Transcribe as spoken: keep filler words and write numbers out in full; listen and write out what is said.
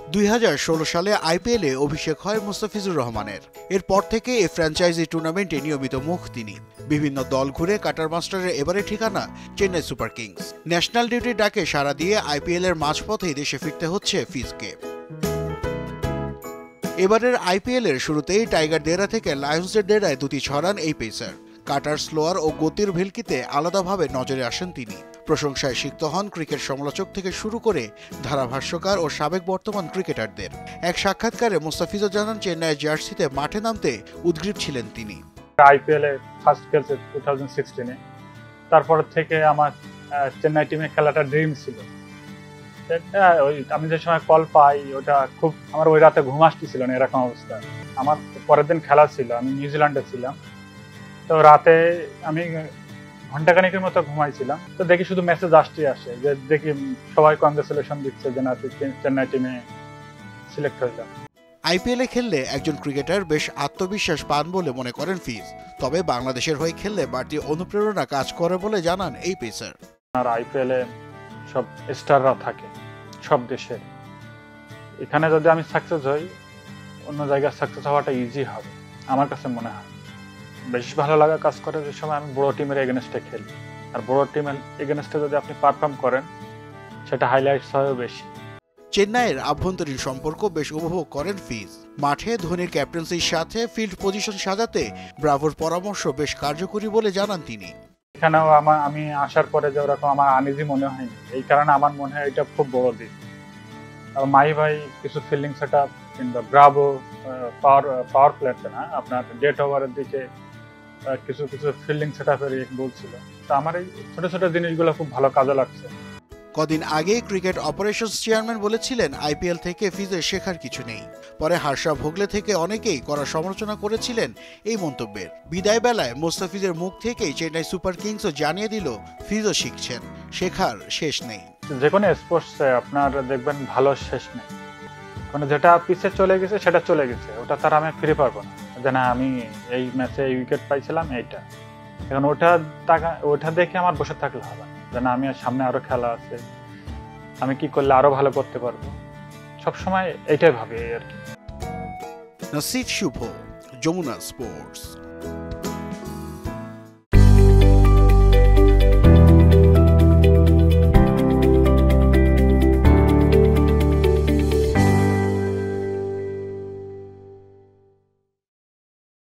দুই হাজার ষোলো সালে আইপিএলে অভিষেক হয় মুস্তাফিজুর রহমানের। এরপর থেকে এই ফ্র্যাঞ্চাইজি টুর্নামেন্টে নিয়মিত মুখ তিনি। বিভিন্ন দল ঘুরে কাটার মাস্টারের এবারে ঠিকানা চেন্নাই সুপার কিংস। ন্যাশনাল ডিউটির ডাকে সাড়া দিয়ে আইপিএলের মাঝপথেই দেশে ফিরতে হচ্ছে ফিজকে। এবারের আইপিএলের শুরুতেই টাইগার ডেরা থেকে লায়ন্সের ডেরায় দুটি ছড়ান এই পেসার। কাটার স্লোয়ার ও গতির ভেলকিতে আলাদাভাবে নজরে আসেন তিনি। প্রশংসায় সিক্ত হন ক্রিকেট সমালোচক থেকে শুরু করে ধারাভাষ্যকার ও সাবেক বর্তমান ক্রিকেটারদের। এক সাক্ষাৎকারে মুস্তাফিজও জানান চেন্নাইয়ের জার্সিতে মাঠে নামতে উদগ্রীব ছিলেন তিনি। আইপিএলে ফার্স্ট খেলছে টু থাউজেন্ড সিক্সটিনে, তারপর থেকে আমার চেন্নাই টিমে খেলাটা ড্রিম ছিল। আমি যে সময় কল পাই ওটা খুব, আমার ওই রাতে ঘুম আসতেছিল না এরকম অবস্থা। আমার পরের দিন খেলা ছিল, আমি নিউজিল্যান্ডে ছিলাম। তো রাতে আমি ঘন্টাখানিকের মতো ঘুমাইছিলাম, তো দেখি শুধু মেসেজ আসতেই আসে যে দেখি সবাই কংগ্রেচুলেশন দিচ্ছে যে না চেন্নাই টিমে সিলেক্ট হয়ে যাবে। আইপিএলে খেললে একজন ক্রিকেটার বেশ আত্মবিশ্বাস পান বলে মনে করেন ফিজ। তবে বাংলাদেশের হয়ে খেললে বাড়তি অনুপ্রেরণা কাজ করে বলে জানান এই পেসার। আর আইপিএলে সব স্টাররা থাকে সব দেশে, এখানে যদি আমি সাকসেস হই অন্য জায়গায় সাকসেস হওয়াটা ইজি হবে আমার কাছে মনে হয়। বেশ ভালো লাগা কাজ করে যে সময় আমি বড় টিমের এগেনস্টে খেলি, আর বড় টিমের এগেনস্টে যদি আপনি পারফর্ম করেন সেটা হাইলাইটস হয় বেশি। চেন্নাইয়ের আভ্যন্তরীণ সম্পর্ক বেশ উপভোগ করেন ফিজ। মাঠে ধোনির ক্যাপ্টেন্সির সাথে ফিল্ড পজিশন সাজাতে ব্রাভোর পরামর্শ বেশ কার্যকরী বলে জানান তিনি। এখানেও আমার আমি আসার পরে যে ওরকম আমার আনইজি মনে হয়নি, এই কারণে আমার মনে হয় এটা খুব বড় দিক। আর মাই ভাই কিছু ফিল্ডিং সেট আপ কিংবা ব্রাভো পাওয়ার পাওয়ার প্লেতে না আপনার ডেট ওভারের দিকে কিছু কিছু ফিল্ডিং সেট আপের বলছিল, তো আমার এই ছোট ছোট জিনিসগুলো খুব ভালো কাজে লাগছে। কদিন আগে ক্রিকেট অপারেশনস চেয়ারম্যান বলেছিলেন আইপিএল থেকে ফিজের শেখার কিছু নেই। পরে হার্ষা ভোগলে থেকে অনেকেই কড়া সমালোচনা করেছিলেন এই মন্তব্যের। বিদায় বেলায় মুস্তাফিজের মুখ থেকেই চেন্নাই সুপার কিংসও জানিয়ে দিল ফিজও শিখছেন, শেখার শেষ নেই। যে কোনো স্পোর্টসে আপনার দেখবেন ভালো শেষ নেই, মানে যেটা পিছে চলে গেছে সেটা চলে গেছে, ওটা তার আমি ফিরে পারবো না যে না আমি এই ম্যাচে এই উইকেট পাইছিলাম এইটা, এখন ওটা টাকা ওটা দেখে আমার বসে থাকলে হবে যে না আমি সামনে আরো খেলা আছে, আমি কি করলে আরো ভালো করতে পারবো, সবসময় এইটাই ভাবি আর কি। নাসির শুভ, যমুনা স্পোর্টস।